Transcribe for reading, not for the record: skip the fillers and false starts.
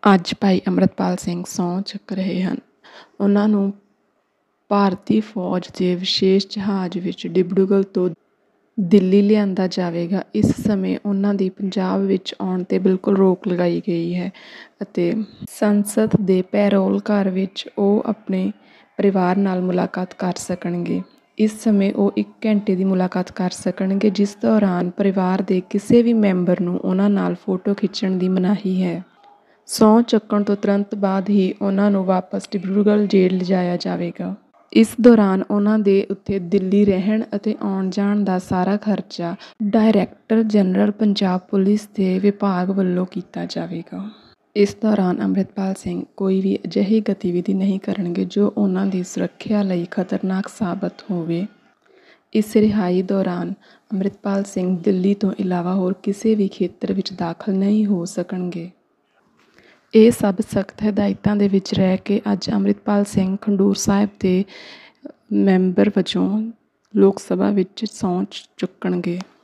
ਅੱਜ ਭਾਈ ਅੰਮ੍ਰਿਤਪਾਲ ਸਿੰਘ ਸਹੁੰ ਚੁੱਕ ਰਹੇ ਹਨ। ਉਹਨਾਂ ਨੂੰ ਭਾਰਤੀ ਫੌਜ ਦੇ ਵਿਸ਼ੇਸ਼ ਜਹਾਜ਼ ਵਿੱਚ ਡਿਬੜੂਗੜ੍ਹ ਤੋਂ ਦਿੱਲੀ ਲਿਆਂਦਾ ਜਾਵੇਗਾ। ਇਸ ਸਮੇਂ ਉਹਨਾਂ ਦੀ ਪੰਜਾਬ ਵਿੱਚ ਆਉਣ 'ਤੇ ਬਿਲਕੁਲ ਰੋਕ ਲਗਾਈ ਗਈ ਹੈ ਅਤੇ ਸੰਸਦ ਦੇ ਪੈਰੋਲ ਘਰ ਵਿੱਚ ਉਹ ਆਪਣੇ ਪਰਿਵਾਰ ਨਾਲ ਮੁਲਾਕਾਤ ਕਰ ਸਕਣਗੇ। ਇਸ ਸਮੇਂ ਉਹ 1 ਘੰਟੇ ਦੀ ਮੁਲਾਕਾਤ ਕਰ ਸਕਣਗੇ, ਜਿਸ ਦੌਰਾਨ ਪਰਿਵਾਰ ਦੇ ਕਿਸੇ ਵੀ ਮੈਂਬਰ ਨੂੰ ਉਹਨਾਂ ਨਾਲ ਫੋਟੋ ਖਿੱਚਣ ਦੀ ਮਨਾਹੀ ਹੈ। ਸਹੁੰ ਚੁੱਕਣ ਤੋਂ ਤੁਰੰਤ ਬਾਅਦ ਹੀ ਉਹਨਾਂ ਨੂੰ ਵਾਪਸ ਡਿਬਰੂਗੜ੍ਹ ਜੇਲ੍ਹ ਲਿਜਾਇਆ ਜਾਵੇਗਾ। ਇਸ ਦੌਰਾਨ ਉਹਨਾਂ ਦੇ ਉੱਤੇ ਦਿੱਲੀ ਰਹਿਣ ਅਤੇ ਆਉਣ ਜਾਣ ਦਾ ਸਾਰਾ ਖਰਚਾ ਡਾਇਰੈਕਟਰ ਜਨਰਲ ਪੰਜਾਬ ਪੁਲਿਸ ਦੇ ਵਿਭਾਗ ਵੱਲੋਂ ਕੀਤਾ ਜਾਵੇਗਾ। ਇਸ ਦੌਰਾਨ ਅੰਮ੍ਰਿਤਪਾਲ ਸਿੰਘ ਕੋਈ ਵੀ ਅਜਿਹੀ ਗਤੀਵਿਧੀ ਨਹੀਂ ਕਰਨਗੇ ਜੋ ਉਹਨਾਂ ਦੀ ਸੁਰੱਖਿਆ ਲਈ ਖਤਰਨਾਕ ਸਾਬਤ ਹੋਵੇ। ਇਸ ਰਿਹਾਈ ਦੌਰਾਨ ਅੰਮ੍ਰਿਤਪਾਲ ਸਿੰਘ ਦਿੱਲੀ ਤੋਂ ਇਲਾਵਾ ਹੋਰ ਕਿਸੇ ਵੀ ਖੇਤਰ ਵਿੱਚ ਦਾਖਲ ਨਹੀਂ ਹੋ ਸਕਣਗੇ। ਇਹ ਸਭ ਸਖਤ ਹਦਾਇਤਾਂ ਦੇ ਵਿੱਚ ਰਹਿ ਕੇ ਅੱਜ ਅੰਮ੍ਰਿਤਪਾਲ ਸਿੰਘ ਖਡੂਰ ਸਾਹਿਬ ਦੇ ਮੈਂਬਰ ਵਜੋਂ ਲੋਕ ਸਭਾ ਵਿੱਚ ਸਹੁੰ ਚੁੱਕਣਗੇ।